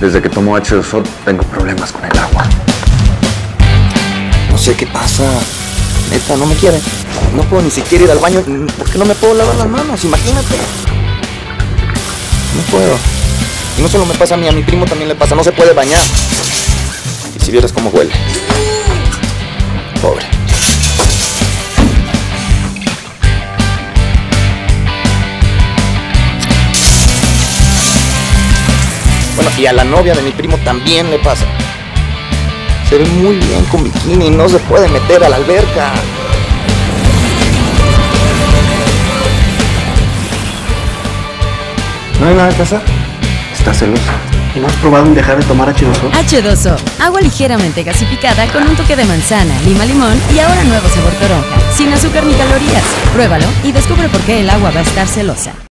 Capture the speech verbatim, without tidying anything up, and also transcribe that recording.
Desde que tomo H dos O tengo problemas con el agua. No sé qué pasa. Neta, no me quiere. No puedo ni siquiera ir al baño porque no me puedo lavar las manos, imagínate. No puedo. Y no solo me pasa a mí, a mi primo también le pasa, no se puede bañar. Y si vieras cómo huele. Pobre. Bueno, y a la novia de mi primo también le pasa. Se ve muy bien con bikini y no se puede meter a la alberca. ¿No hay nada que hacer? Está celosa. ¿Y no has probado en dejar de tomar H dos O? H dos O, agua ligeramente gasificada con un toque de manzana, lima, limón y ahora nuevo sabor toronja, sin azúcar ni calorías. Pruébalo y descubre por qué el agua va a estar celosa.